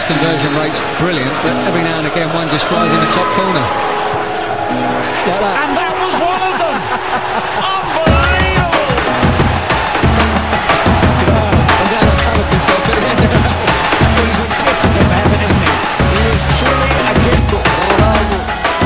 conversion rate's brilliant, but every now and again one just flies in the top corner. Like that. And that was one of them! Unbelievable! I'm glad I covered myself at the end of that. He's a gift from heaven, isn't he? He is truly a gift. Ronaldo.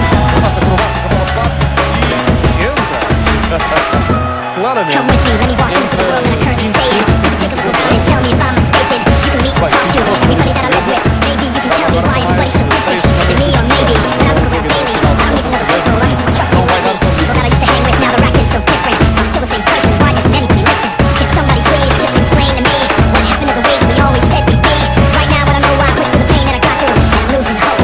Come with me, let me walk into the world that I currently stay in. You can take a look around and tell me if I'm mistaken. You can meet and talk to everybody that I live with. Maybe you can tell me why everybody's so distant. Is it me or maybe? When I look around daily, I don't even know the people. I don't trust nobody. People that I used to hang with, now they're acting so different. I'm still the same person, why doesn't anybody listen? Can somebody please just explain to me what happened to the way that we always said we'd be? Right now I don't know why I push through the pain that I got through, and I'm losing hope.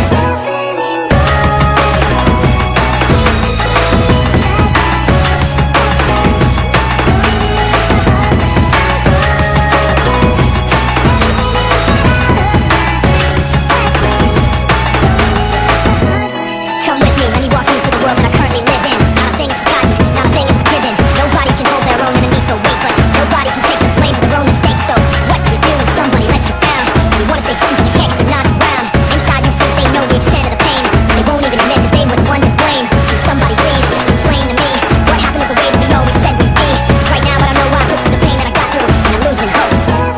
Come with me, let me walk you through the world that I currently live in. Not a thing is forgotten, not a thing is forgiven. Nobody can hold their own underneath the weight, but nobody can take the blame for their own mistakes. So what do you do when somebody lets you down? You wanna say something, but you can't 'cause they're not around. Inside you think they know the extent of the pain. They won't even admit that they were the one to blame. Can somebody please just explain to me what happened to the way that we always said we'd be? 'Cause right now I don't know why I pushed through the pain that I got through, and I'm losing hope.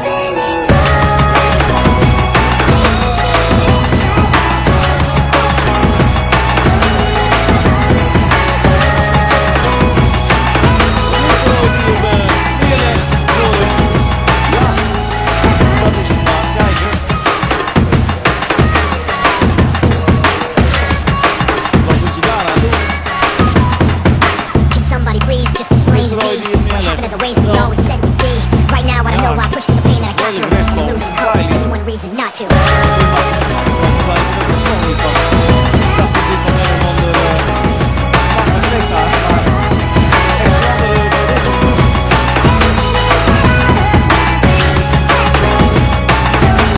Can somebody please just explain to me what happened to the way that we always said we'd be? Right now I don't know why I pushed through the pain that I got through, and I'm losing hope. There's only one reason not to.